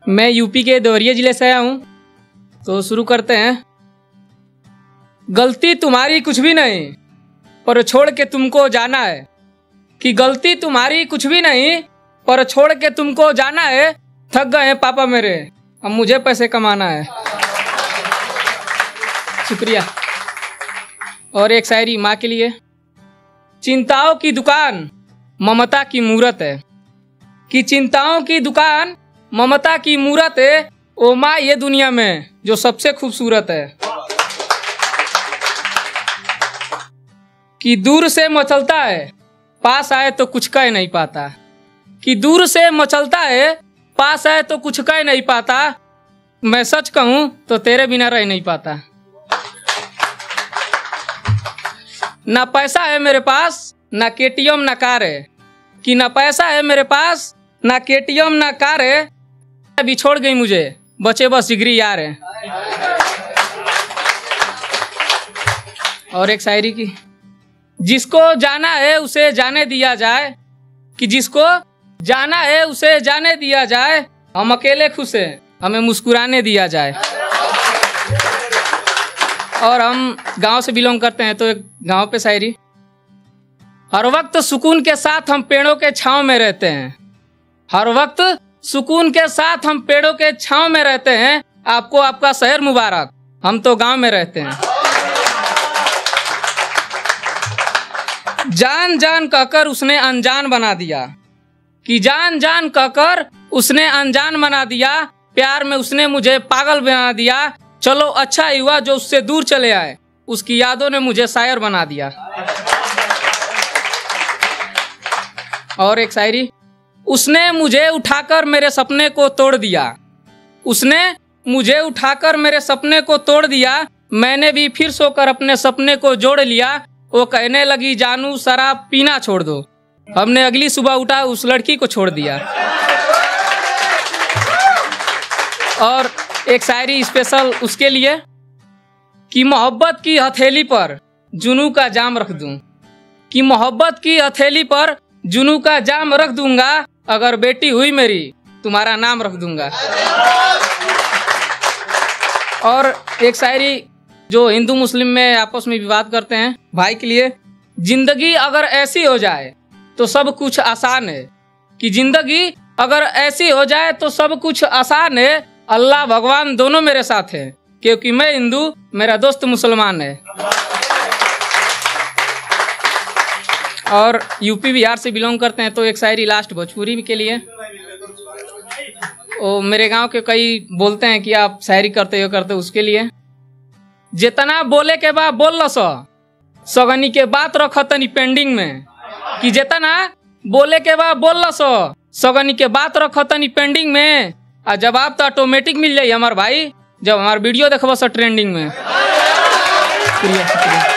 मैं यूपी के देवरिया जिले से आया हूँ, तो शुरू करते हैं। गलती तुम्हारी कुछ भी नहीं पर छोड़ के तुमको जाना है, कि गलती तुम्हारी कुछ भी नहीं पर छोड़ के तुमको जाना है। थक गए हैं पापा मेरे, अब मुझे पैसे कमाना है। शुक्रिया। और एक शायरी माँ के लिए। चिंताओं की दुकान ममता की मूरत है, कि चिंताओं की दुकान ममता की मूरत है। ओ माँ ये दुनिया में जो सबसे खूबसूरत है, कि दूर से मचलता है पास आए तो कुछ कह नहीं पाता, कि दूर से मचलता है पास आए तो कुछ कह नहीं पाता। मैं सच कहूँ तो तेरे बिना रह नहीं पाता। ना पैसा है मेरे पास ना केटीएम ना कार है, कि ना पैसा है मेरे पास ना केटीएम ना कार है। अभी छोड़ गई मुझे बचे बस जिगरी यार है। और एक शायरी की। जिसको जाना है उसे जाने दिया जाए, कि जिसको जाना है उसे जाने दिया जाए। हम अकेले खुश हैं हमें मुस्कुराने दिया जाए। और हम गांव से बिलोंग करते हैं, तो एक गांव पे शायरी। हर वक्त सुकून के साथ हम पेड़ों के छांव में रहते हैं, हर वक्त सुकून के साथ हम पेड़ों के छांव में रहते हैं। आपको आपका शहर मुबारक, हम तो गांव में रहते हैं। जान जान कहकर उसने अनजान बना दिया, कि जान जान कहकर उसने अनजान बना दिया। प्यार में उसने मुझे पागल बना दिया। चलो अच्छा हुआ जो उससे दूर चले आए, उसकी यादों ने मुझे शायर बना दिया। और एक शायरी। उसने मुझे उठाकर मेरे सपने को तोड़ दिया, उसने मुझे उठाकर मेरे सपने को तोड़ दिया। मैंने भी फिर सोकर अपने सपने को जोड़ लिया। वो कहने लगी जानू शराब पीना छोड़ दो, हमने अगली सुबह उठा उस लड़की को छोड़ दिया। और एक शायरी स्पेशल उसके लिए, कि मोहब्बत की हथेली पर जुनू का जाम रख दूं, कि मोहब्बत की हथेली पर जुनू का जाम रख दूंगा। अगर बेटी हुई मेरी तुम्हारा नाम रख दूंगा। और एक शायरी जो हिंदू मुस्लिम में आपस में विवाद करते हैं, भाई के लिए। जिंदगी अगर ऐसी हो जाए तो सब कुछ आसान है, कि जिंदगी अगर ऐसी हो जाए तो सब कुछ आसान है। अल्लाह भगवान दोनों मेरे साथ है, क्योंकि मैं हिंदू मेरा दोस्त मुसलमान है। और यूपी बिहार से बिलोंग करते हैं, तो एक शायरी लास्ट भोजपुरी के लिए। ओ मेरे गांव के कई बोलते हैं कि आप शायरी करते हो, उसके लिए। जितना बोले के बाद बोल लो सगनी के बात रख तनी पेंडिंग में, कि जितना बोले के बाद बोल लो सगनी के बात रख तनी पेंडिंग में। और जवाब तो ऑटोमेटिक मिल जाये हमार भाई, जब हमार वीडियो देखबो ट्रेंडिंग में। शुक्रिया।